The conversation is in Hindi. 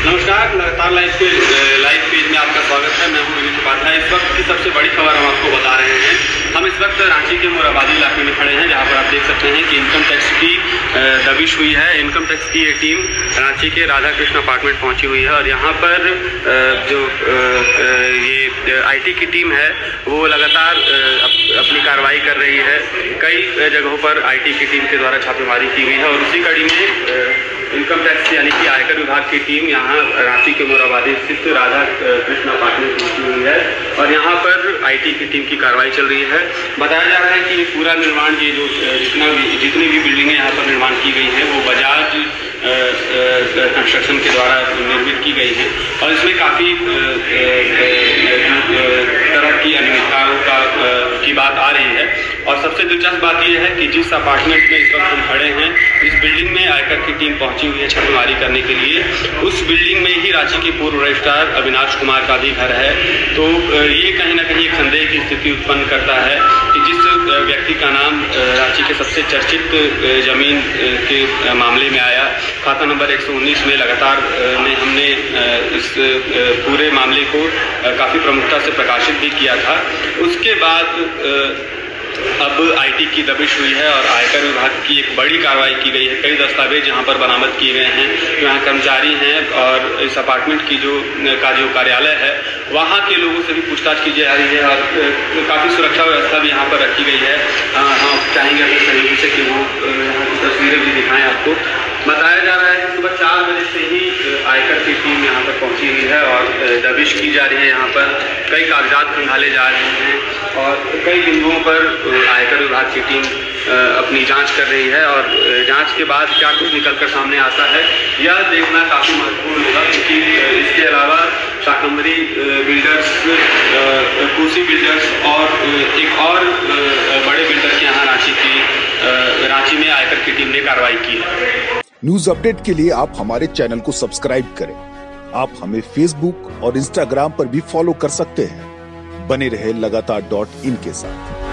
नमस्कार, लगातार लाइव पेज में आपका स्वागत है। मैं हूं विनीत उपाध्याय। इस वक्त की सबसे बड़ी खबर हम आपको बता रहे हैं। हम इस वक्त रांची के मोराबादी इलाके में खड़े हैं, जहां पर आप देख सकते हैं कि इनकम टैक्स की दबिश हुई है। इनकम टैक्स की एक टीम रांची के राधा कृष्ण अपार्टमेंट पहुंची हुई है और यहाँ पर जो ये IT की टीम है वो लगातार अपनी कार्रवाई कर रही है। कई जगहों पर IT की टीम के द्वारा छापेमारी की गई है और उसी कड़ी में इनकम टैक्स यानी कि आयकर विभाग की टीम यहाँ रांची के मोराबादी स्थित राधा कृष्ण अपार्टमेंट पहुंची हुई है और यहाँ पर IT की टीम की कार्रवाई चल रही है। बताया जा रहा है कि ये पूरा निर्माण, ये जो जितनी भी बिल्डिंगें यहाँ पर निर्माण की गई हैं वो बजाज कंस्ट्रक्शन के द्वारा निर्मित की गई हैं और इसमें काफ़ी तरह की अनियमितताओं की बात आ रही है। और सबसे दिलचस्प बात यह है कि जिस अपार्टमेंट में इस वक्त हम खड़े हैं, इस बिल्डिंग में आयकर की टीम पहुंची हुई है छापेमारी करने के लिए। उस बिल्डिंग में ही रांची के पूर्व रजिस्ट्रार अविनाश कुमार का भी घर है। तो ये कहीं ना कहीं एक संदेह की स्थिति उत्पन्न करता है कि जिस व्यक्ति का नाम रांची के सबसे चर्चित जमीन के मामले में आया, खाता नंबर 119 में लगातार हमने इस पूरे मामले को काफ़ी प्रमुखता से प्रकाशित भी किया था। उसके बाद अब IT की दबिश हुई है और आयकर विभाग की एक बड़ी कार्रवाई की गई है। कई दस्तावेज यहाँ पर बरामद किए गए हैं। जो यहाँ कर्मचारी हैं और इस अपार्टमेंट की जो कार्यालय है वहाँ के लोगों से भी पूछताछ की जा रही है और काफ़ी सुरक्षा व्यवस्था भी यहाँ पर रखी गई है। हम चाहेंगे अपने सहयोगी से कि वो यहाँ की तस्वीरें भी दिखाएं आपको। बताया जा रहा है कि सुबह 4 बजे से ही आयकर की टीम यहाँ पर पहुँची हुई है और दबिश की जा रही है। यहाँ पर कई कागजात खंगाले जा रहे हैं और कई बिंदुओं पर आयकर विभाग की टीम अपनी जांच कर रही है और जांच के बाद क्या कुछ निकलकर सामने आता है यह देखना काफ़ी महत्वपूर्ण होगा, क्योंकि इसके अलावा शाकंभरी बिल्डर्स, कोसी बिल्डर्स और एक और बड़े बिल्डर के यहाँ रांची में आयकर की टीम ने कार्रवाई की है। न्यूज अपडेट के लिए आप हमारे चैनल को सब्सक्राइब करें। आप हमें फेसबुक और इंस्टाग्राम पर भी फॉलो कर सकते हैं। बने रहे लगातार .in के साथ।